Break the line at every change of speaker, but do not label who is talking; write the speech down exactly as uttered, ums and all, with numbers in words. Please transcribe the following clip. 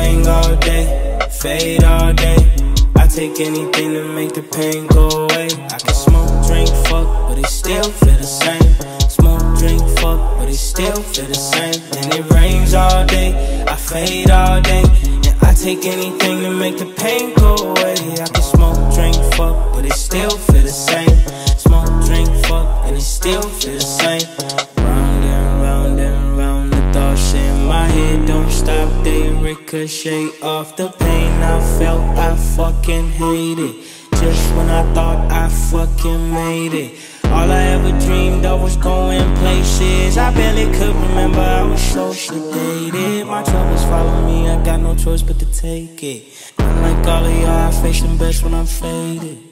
bang all day, fade all day. I take anything to make the pain go away. I can smoke, drink, fuck, but it still feel the same. Smoke, drink, fuck, but it still feel the same. And it rains all day, I fade all day. And I take anything to make the pain go away. I can smoke, drink, fuck, but it still feel the same. Smoke, drink, fuck, and it still feel the same. Round and round and round, the thoughts in my head don't stop. They ricochet off the pain I felt. I fucking hate it. Just when I thought I fucking made it, all I ever dreamed of was going places I barely could remember. I was so sedated. My troubles follow me, I got no choice but to take it. Unlike all of y'all, I face them best when I'm faded.